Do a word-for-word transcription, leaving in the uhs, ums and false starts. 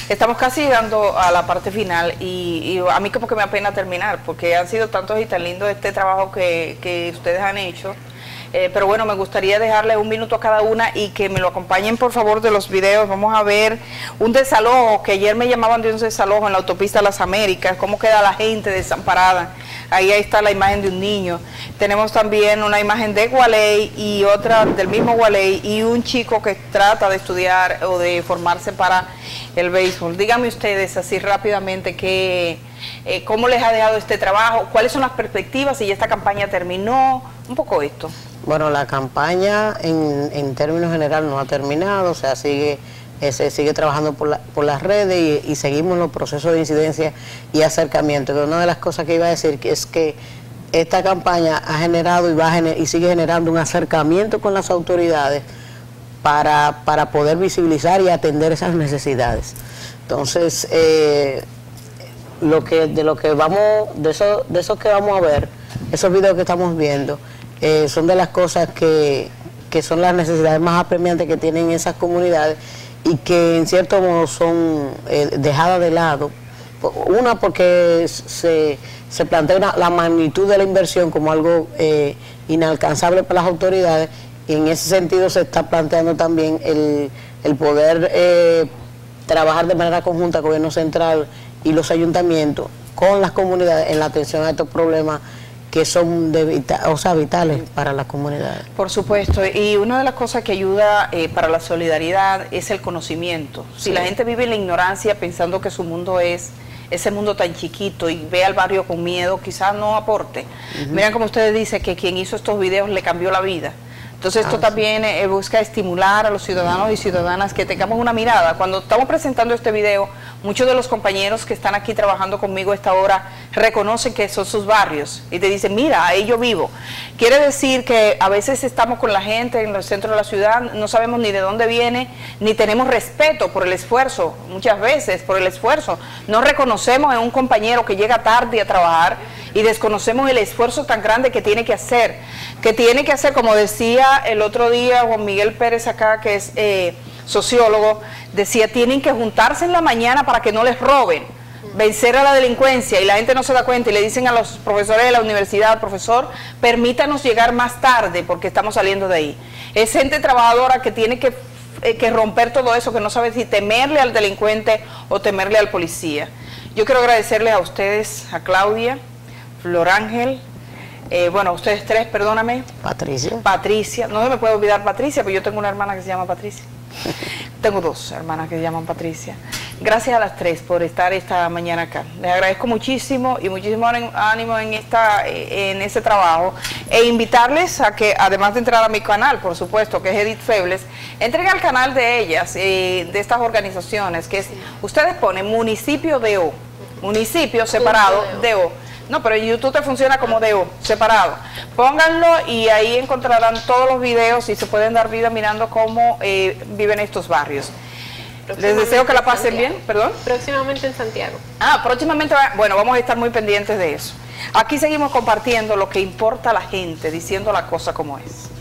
Estamos casi llegando a la parte final y, y a mí como que me apena terminar, porque han sido tantos y tan lindos este trabajo que, que ustedes han hecho. Eh, pero bueno, me gustaría dejarle un minuto a cada una y que me lo acompañen por favor de los videos. Vamos a ver un desalojo, que ayer me llamaban de un desalojo en la autopista Las Américas, cómo queda la gente desamparada. Ahí, ahí está la imagen de un niño. Tenemos también una imagen de Gualey y otra del mismo Gualey y un chico que trata de estudiar o de formarse para el béisbol. Díganme ustedes así rápidamente que, eh, cómo les ha dejado este trabajo, cuáles son las perspectivas, si ya esta campaña terminó, un poco esto. Bueno, la campaña en, en términos general no ha terminado, o sea, sigue, eh, se sigue trabajando por, la, por las redes y, y seguimos los procesos de incidencia y acercamiento. Pero una de las cosas que iba a decir que es que esta campaña ha generado y, va a gener, y sigue generando un acercamiento con las autoridades para, para poder visibilizar y atender esas necesidades. Entonces, eh, lo que, de lo que vamos, de eso, de esos que vamos a ver, esos videos que estamos viendo, eh, son de las cosas que, que son las necesidades más apremiantes que tienen esas comunidades y que en cierto modo son eh, dejadas de lado. Una, porque se, se plantea una, la magnitud de la inversión como algo eh, inalcanzable para las autoridades, y en ese sentido se está planteando también el, el poder eh, trabajar de manera conjunta con el gobierno central y los ayuntamientos con las comunidades en la atención a estos problemas que son de vita, o sea, vitales para las comunidades. Por supuesto, y una de las cosas que ayuda eh, para la solidaridad es el conocimiento. Si sí. La gente vive en la ignorancia pensando que su mundo es ese mundo tan chiquito y ve al barrio con miedo, quizás no aporte. Uh-huh. Miren como ustedes dicen que quien hizo estos videos le cambió la vida. Entonces esto ah, también sí. eh, busca estimular a los ciudadanos y ciudadanas que tengamos una mirada. Cuando estamos presentando este video, muchos de los compañeros que están aquí trabajando conmigo a esta hora reconocen que son sus barrios y te dicen, mira, ahí yo vivo. Quiere decir que a veces estamos con la gente en el centro de la ciudad, no sabemos ni de dónde viene, ni tenemos respeto por el esfuerzo, muchas veces por el esfuerzo. No reconocemos a un compañero que llega tarde a trabajar y desconocemos el esfuerzo tan grande que tiene que hacer, que tiene que hacer, como decía el otro día Juan Miguel Pérez acá, que es eh, sociólogo, decía, tienen que juntarse en la mañana para que no les roben, vencer a la delincuencia, y la gente no se da cuenta y le dicen a los profesores de la universidad, profesor, permítanos llegar más tarde porque estamos saliendo de ahí. Es gente trabajadora que tiene que, eh, que romper todo eso, que no sabe si temerle al delincuente o temerle al policía. Yo quiero agradecerles a ustedes, a Claudia, Flor Ángel, eh, bueno, ustedes tres, perdóname. Patricia. Patricia, no se me puede olvidar Patricia, pero yo tengo una hermana que se llama Patricia. Tengo dos hermanas que se llaman Patricia. Gracias a las tres por estar esta mañana acá. Les agradezco muchísimo y muchísimo ánimo en, esta, en este trabajo. E invitarles a que, además de entrar a mi canal, por supuesto, que es Edith Febles, entren al canal de ellas, eh, de estas organizaciones, que es, ustedes ponen municipio de O, municipio separado de O. No, pero en YouTube te funciona como D O, separado. Pónganlo y ahí encontrarán todos los videos y se pueden dar vida mirando cómo eh, viven estos barrios. Les deseo que la pasen bien, perdón. Próximamente en Santiago. Ah, próximamente, bueno, vamos a estar muy pendientes de eso. Aquí seguimos compartiendo lo que importa a la gente, diciendo la cosa como es.